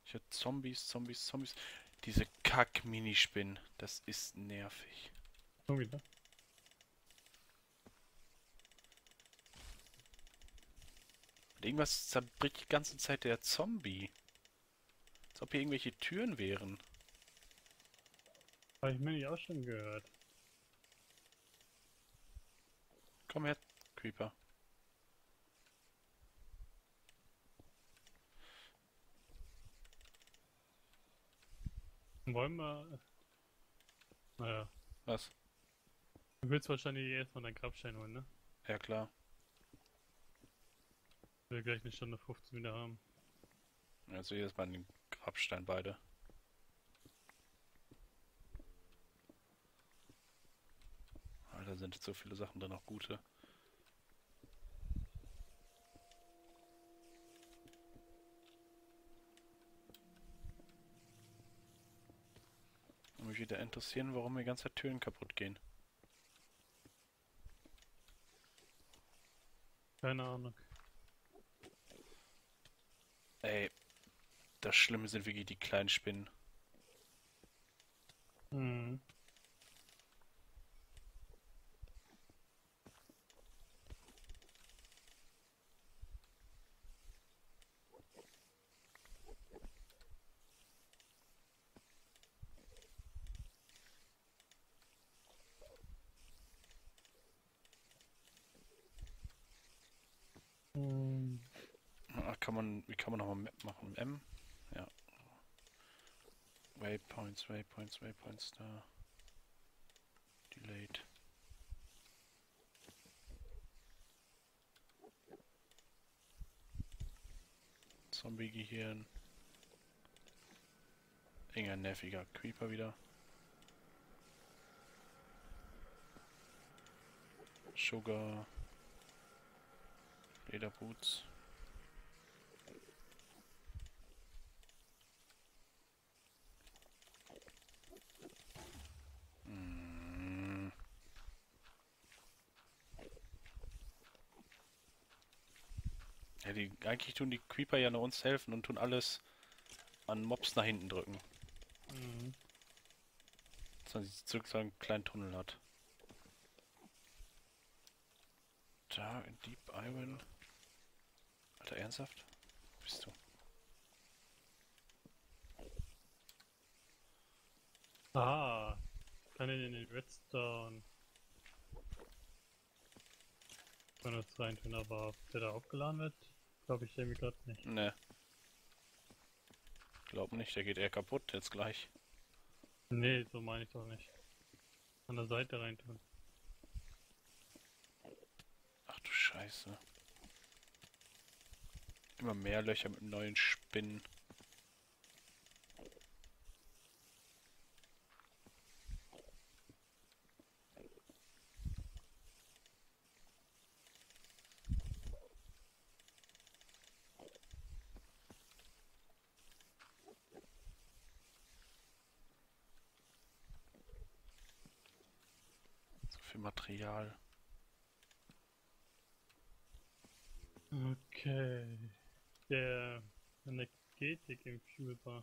Ich hab Zombies. Diese Kack-Minispinnen. Das ist nervig. Schon wieder. Und irgendwas zerbricht die ganze Zeit der Zombie. Als ob hier irgendwelche Türen wären. Habe ich mir nicht auch schon gehört. Komm her, Creeper. Wollen wir. Naja. Was? Du willst wahrscheinlich erstmal deinen Grabstein holen, ne? Ja klar. Wir gleich eine Stunde 15 wieder haben. Also hier ist mal den Grabstein beide. Alter, sind jetzt so viele Sachen drin, auch gute. Und mich wieder interessieren, warum mir die ganze Zeit Türen kaputt gehen. Keine Ahnung. Ey, das Schlimme sind wirklich die kleinen Spinnen. Mhm. Mhm. Wie kann man nochmal Map machen? M? Ja. Waypoints da. Delayed. Zombie-Gehirn. Irgendein nerviger Creeper wieder. Sugar. Lederboots. Mm. Ja, eigentlich tun die Creeper ja nur uns helfen und tun alles an Mobs nach hinten drücken. Mhm. Dass man zurück so einen kleinen Tunnel hat. Da, Deep Iron. Alter, ernsthaft? Wo bist du? Ah, kann ich in den Redstone Bonus reintun, aber ob der da aufgeladen wird, glaube ich irgendwie gerade nicht. Ne, glaub nicht, der geht eher kaputt jetzt gleich. Nee, so meine ich doch nicht. An der Seite reintun. Ach du Scheiße. Immer mehr Löcher mit neuen Spinnen. So viel Material. Okay. Der Energetik im Fuelbar.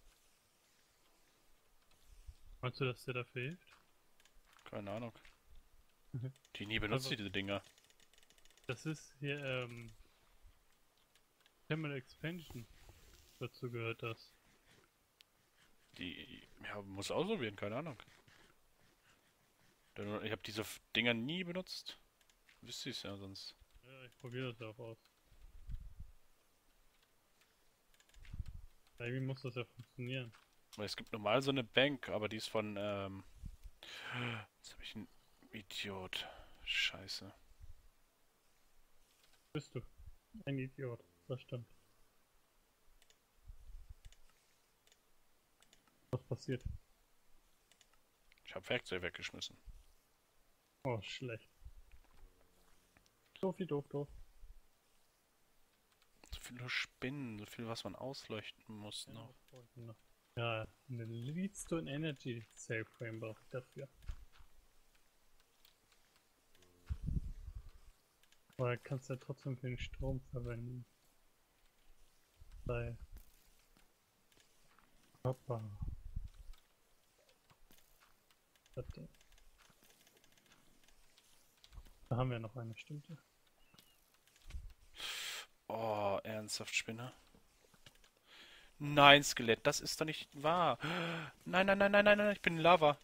Meinst du, dass der dafür hilft? Keine Ahnung. Mhm. Die nie benutzt Also, diese Dinger. das ist hier, Thermal Expansion. Dazu gehört das. Die, ja, muss ausprobieren, keine Ahnung. Ich habe diese Dinger nie benutzt. Wüsste ich es ja sonst. Ja, ich probiere das auch aus. Irgendwie muss das ja funktionieren. Weil es gibt normal so eine Bank, aber die ist von, jetzt habe ich einen Idiot. Scheiße. Bist du? Ein Idiot. Das stimmt. Was passiert? Ich habe Werkzeug weggeschmissen. Oh, schlecht. Doof, wie doof, doof. So viele Spinnen, so viel, was man ausleuchten muss Ja, noch. was brauche ich denn noch? Ja, eine Leadstone Energy Cell Frame brauche ich dafür. Aber kannst du ja trotzdem für den Strom verwenden. Weil Papa. Warte. Da haben wir noch eine, stimmt ja. Oh, ernsthaft, Spinne? Nein, Skelett, das ist doch nicht wahr. Nein, nein, nein, nein, nein, nein, ich bin in Lava.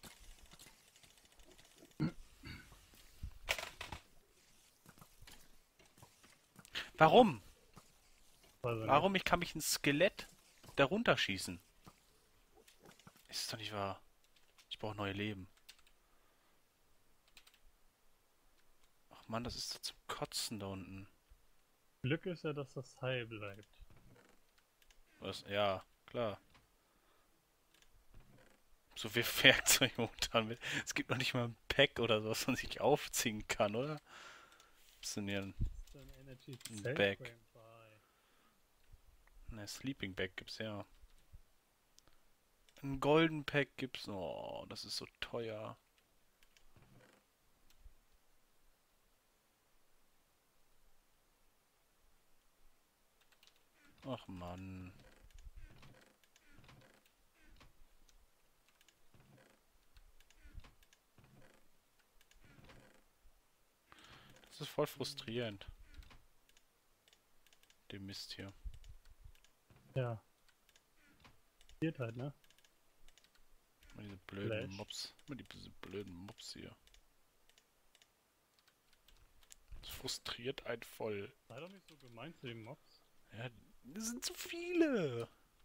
Warum? Also nicht. Warum? Ich kann mich ein Skelett darunter schießen. Ist doch nicht wahr. Ich brauche neue Leben. Ach Mann, das ist doch zum Kotzen da unten. Glück ist ja, dass das heil bleibt. Was? Ja, klar. So viel Werkzeug momentan mit. Es gibt noch nicht mal ein Pack oder so, was man sich aufziehen kann, oder? Was denn hier? Dann Energy Ein Cell Bag. Frame bei. Ne, Sleeping Bag gibt's ja. Ein Golden Pack gibt's. Oh, das ist so teuer. Ach Mann. Das ist voll frustrierend. Dem Mist hier. Ja. Geht halt, ne? Immer diese blöden Flash. Mobs. Immer diese blöden Mobs hier. Das frustriert einen voll. Sei doch nicht so gemein zu den Mobs. Ja, das sind zu viele.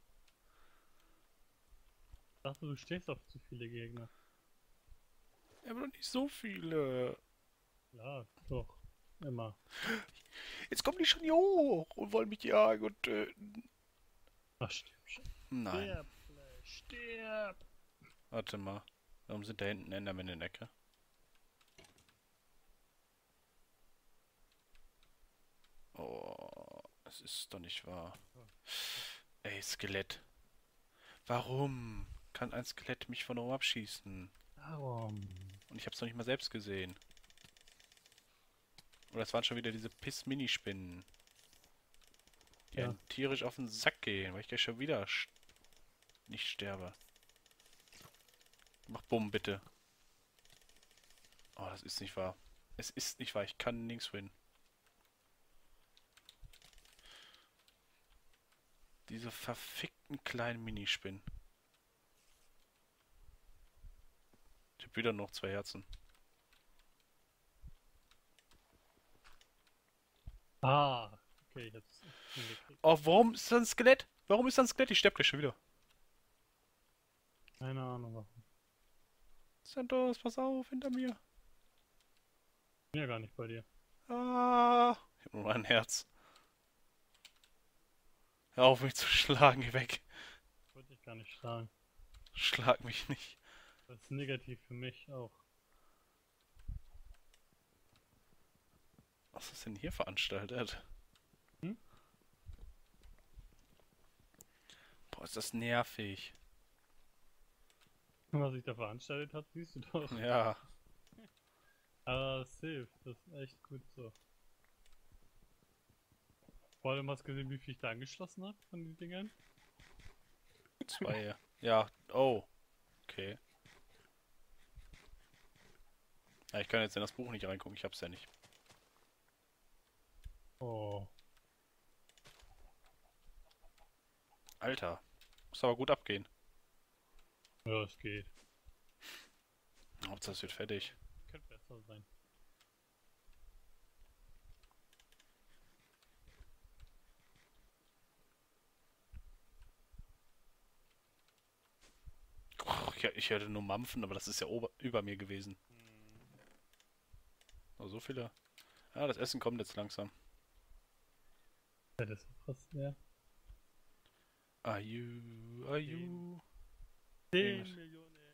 Ich dachte, du stehst auf zu viele Gegner. Ja, aber doch nicht so viele. Ja, doch. Immer. Jetzt kommen die schon hier hoch und wollen mich jagen und töten. Ach, stimmt schon. Nein. Stirb, Flash, stirb! Warte mal. Warum sind da hinten Endermen in der Ecke? Oh, es ist doch nicht wahr. Ey, Skelett. Warum kann ein Skelett mich von oben abschießen? Warum? Und ich hab's noch nicht mal selbst gesehen. Oder es waren schon wieder diese Piss-Minispinnen. Die Ja. einen tierisch auf den Sack gehen, weil ich gleich schon wieder nicht sterbe. Mach Bumm, bitte. Oh, das ist nicht wahr. Es ist nicht wahr, ich kann nirgends hin. Diese verfickten kleinen Minispinnen. Ich hab wieder noch 2 Herzen. Ah, okay, ich hab's hingekriegt. Oh, warum ist da ein Skelett? Warum ist da ein Skelett? Ich sterbe gleich schon wieder. Keine Ahnung warum. Santos, pass auf, hinter mir. Bin ja gar nicht bei dir. Ah, ich hab nur ein Herz. Hör auf mich zu schlagen, geh weg. Wollte ich gar nicht schlagen. Schlag mich nicht. Das ist negativ für mich auch. Was ist denn hier veranstaltet? Hm? Boah, ist das nervig. Was ich da veranstaltet habe, siehst du doch. Ja, Aber es hilft, das ist echt gut so. Vor allem hast du gesehen, wie viel ich da angeschlossen habe von den Dingern? 2. Ja, oh. Okay. Ja, ich kann jetzt in das Buch nicht reingucken, ich hab's ja nicht. Oh. Alter. Muss aber gut abgehen. Ja, es geht. Hauptsache es wird fertig. Könnte besser sein. Ich hörte nur Mampfen, aber das ist ja über mir gewesen. Oh, so viele. Ja, das Essen kommt jetzt langsam. Ja, das ist fast leer. Are you? 10 Irgendwas. Millionen